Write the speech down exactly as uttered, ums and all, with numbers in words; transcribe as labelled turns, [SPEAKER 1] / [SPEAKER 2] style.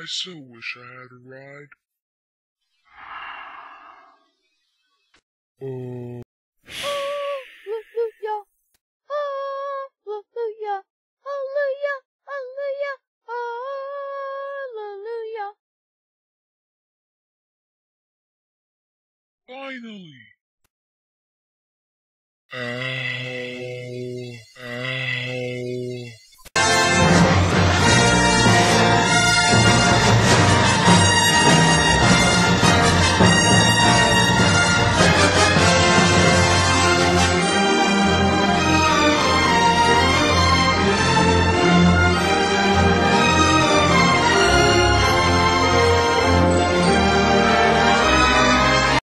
[SPEAKER 1] I so wish I had a ride. Oh.
[SPEAKER 2] Hallelujah! Hallelujah! Hallelujah! Hallelujah!
[SPEAKER 1] Finally!
[SPEAKER 2] Hallelujah!
[SPEAKER 1] Ow.